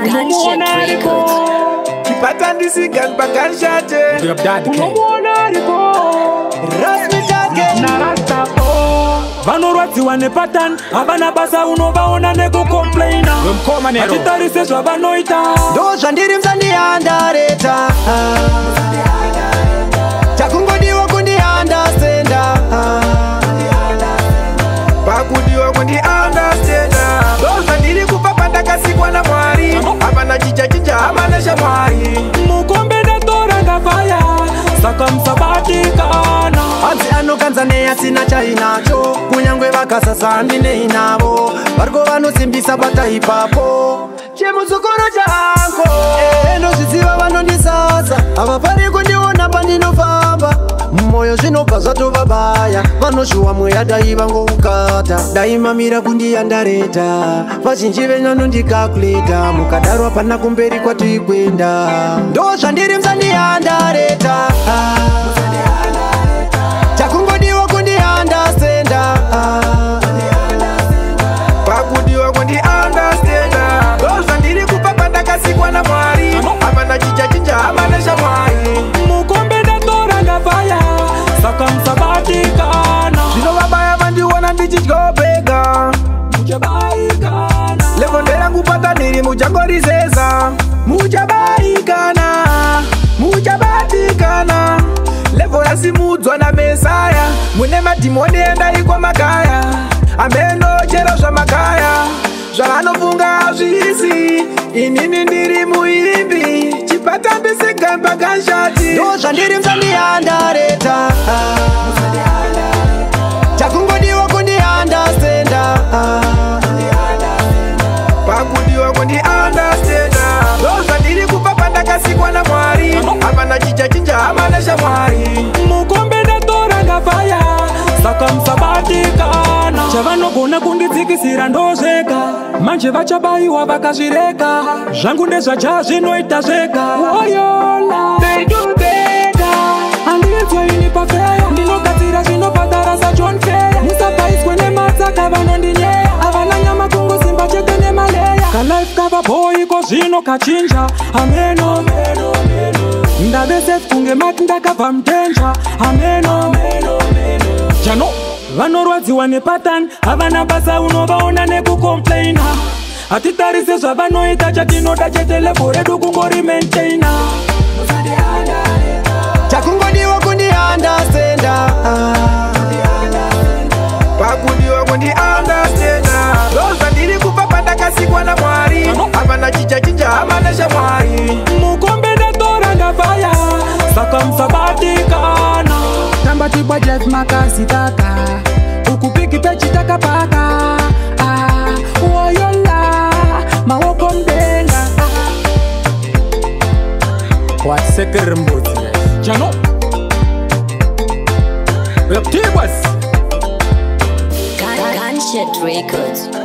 Gunshot Records. Chipatandisi gan pakanshate. Unamwona aliko Rasmi Target narasta vanorwadziwa nepatani havana basa unovaona nekukomplaina hatitarise zvavanoita ndo zvandiri msandiandareta chakungodiwa kundiandastenda pakudiwa kundiandastenda ndo zvandiri kubva pandakasikwa naMwari hapana chicha hamana shamwari mukombe ndatorangafaya saka musabatikana hanzi anokanza neasina chainacho kunyangwe vakasasa ndineinavo variko vanosimbisa bata ipapo chemusokoro chanko ndozviziva vanondisasa havafari kundiona pandinofamba mumwoyo zvinobva zvatovabaya vanozviwa mweya dai vangoukata dai mamira kundiandareta vazhinji venyanondikakuleta mukadaro hapana kumberi kwatikuenda ndo zvandiri msandiandareta chakungodiwa kundiandastenda pakudiwa kundiandastenda ndo zvandiri kubva pandakasikwa naMwari hapana chicha hamana shamwari mukombe ndatorangafaya saka musabatikana zvinovabaya vandiona ndichityopega muchabaikana levonde rangu pataniri muchagorizeza muchabatikana levo yasimudzwa namesaya mune madhimoni endaikwa makaya amenochera zvamakaya zvavanofunga hazvisi inini ndiri muimbi chipatambisegamba kanshati ndo zvandiri msandiandareta chakungodiwa kundiandastenda pakudiwa kundiandastenda ndo zvandiri kubva pandakasikwa naMwari hapana chicha hamana shamwari mukombe ndatorangafaya saka musabatikana chavanogona kundidzikisira ndozvega manje vachabayiwa vakazvireka zvangu ndezvaja zvinoita zvega woyola handinzweini pafeya ndinogadzira zvinobhadhara saJohn Feya musapaiswe nematsaka vanondinyeya havana nyama kungosimba chete nemaleya kalife kavaboyiko zvino kachinja ameno ndavesef kunge mati ndakabva mutenja ameno jano vanorwadziwa nepatani havana basa unovaona nekukomplaina hatitarise zvavanoita chatinoda chete levo redu kungorimenteina chakungodiwa kundiandastenda pakudiwa kundiandastenda ndo zvandiri kubva pandakasikwa naMwari hapana chicha hamana shamwari mukombe ndatorangafaya saka musabatikana tambatibwa jes makasitaka ukupiki pechitakapaka woyola maoko mdenga wasekere mbudzi jano yaptibwas Gunshot Records.